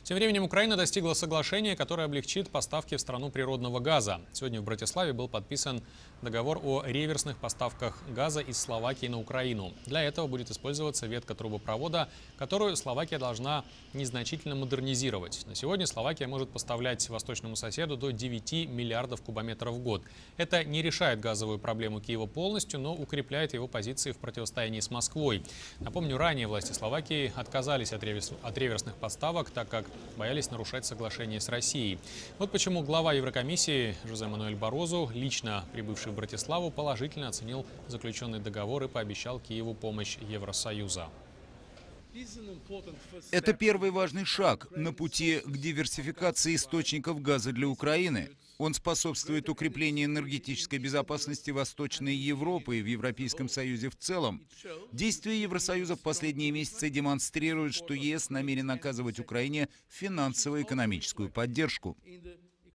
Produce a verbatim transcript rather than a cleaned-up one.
Тем временем Украина достигла соглашения, которое облегчит поставки в страну природного газа. Сегодня в Братиславе был подписан договор о реверсных поставках газа из Словакии на Украину. Для этого будет использоваться ветка трубопровода, которую Словакия должна незначительно модернизировать. На сегодня Словакия может поставлять восточному соседу до девяти миллиардов кубометров в год. Это не решает газовую проблему Киева полностью, но укрепляет его позиции в противостоянии с Москвой. Напомню, ранее власти Словакии отказались от реверсных поставок, так как боялись нарушать соглашение с Россией. Вот почему глава Еврокомиссии Жозе Мануэль Барозу, лично прибывший в Братиславу, положительно оценил заключенный договор и пообещал Киеву помощь Евросоюза. Это первый важный шаг на пути к диверсификации источников газа для Украины. Он способствует укреплению энергетической безопасности Восточной Европы и в Европейском Союзе в целом. Действия Евросоюза в последние месяцы демонстрируют, что ЕС намерен оказывать Украине финансово-экономическую поддержку.